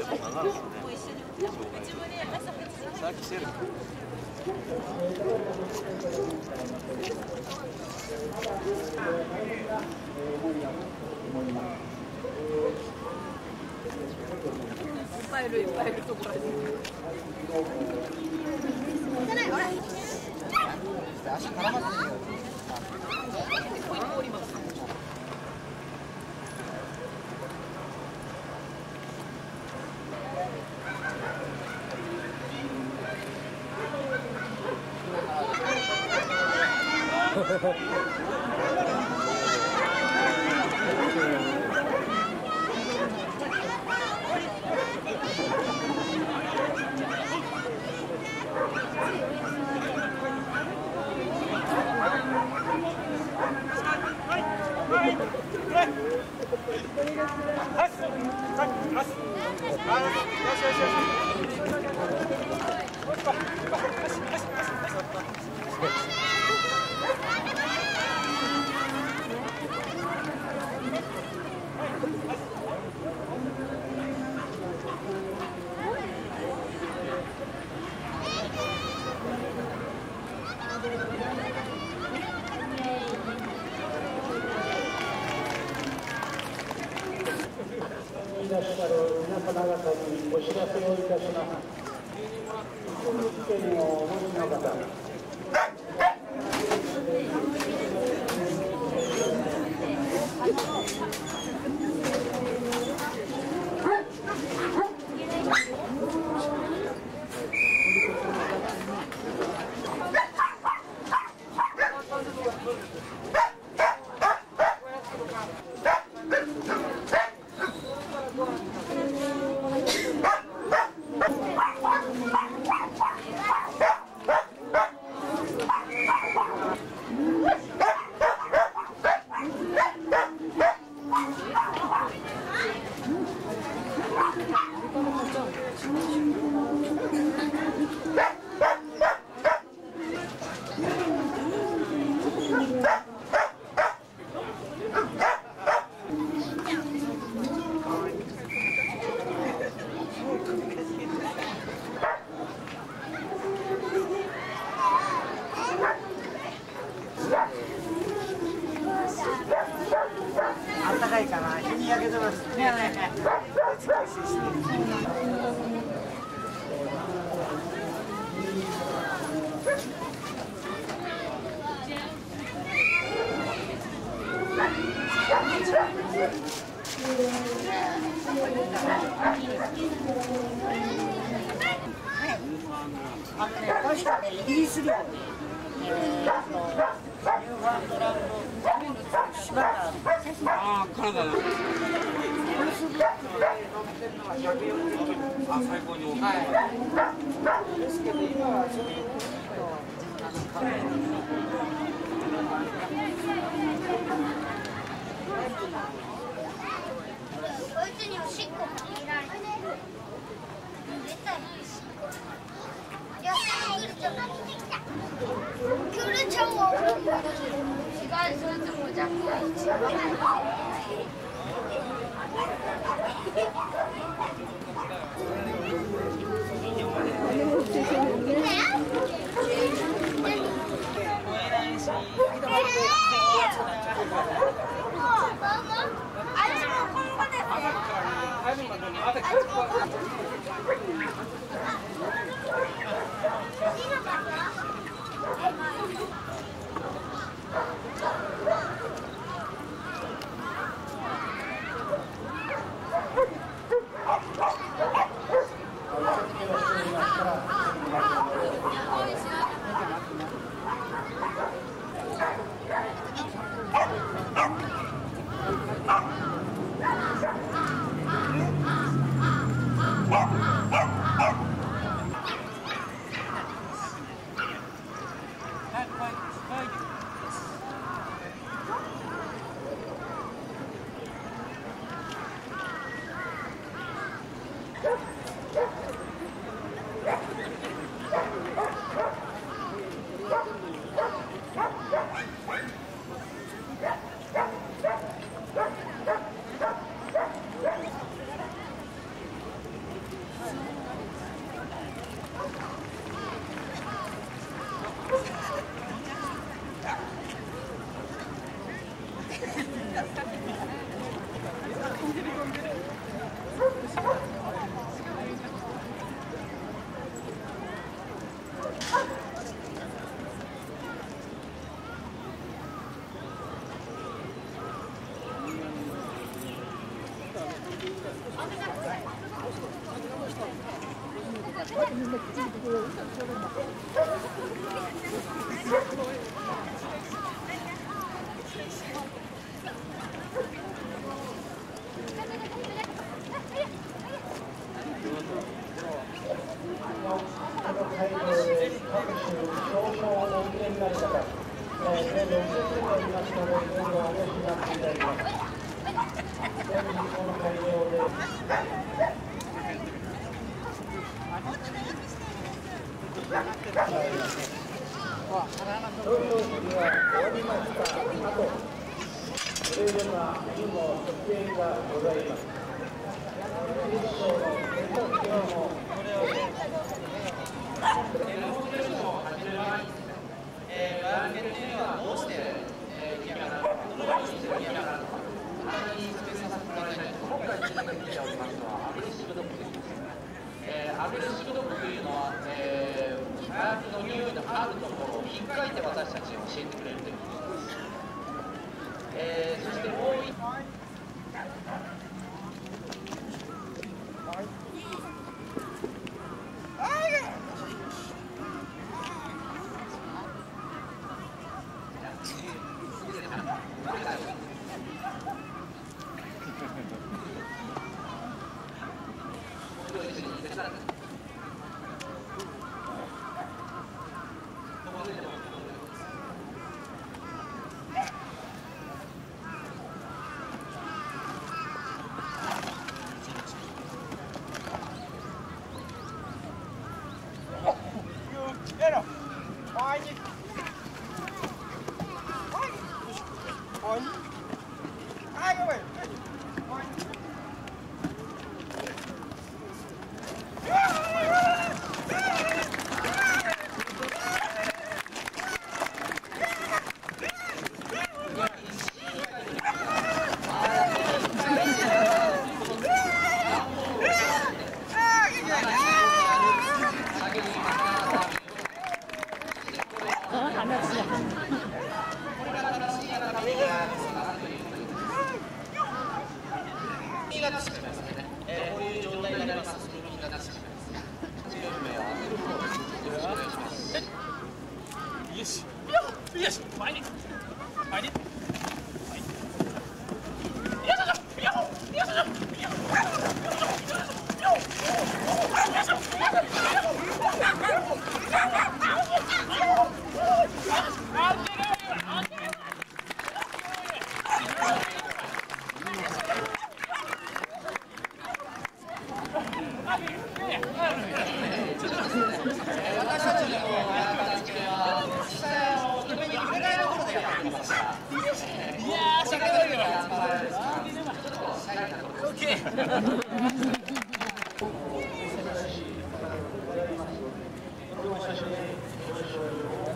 さっきしてる。 いっぱいいるところです。 足絡まってるよ。 いらっしゃる皆様方にお知らせをいたします。福井県をお持ちの方、 あったかいかな、日に焼けてますね。 確かね、イギリス領にニューファンドランド島がある。 ああ、カナダだ。最高に大きい。 はい。ですけど今はそういうこいつにおしっこかけられる。絶対おしっこ。いや、クルちゃんが来てきた。クルちゃんは俺も着替えするともじゃアグレッシブドッグというのは、麻薬の匂いのあるところを引っかいて私たちに教えてくれるということです。そしてもう一この写真ご視聴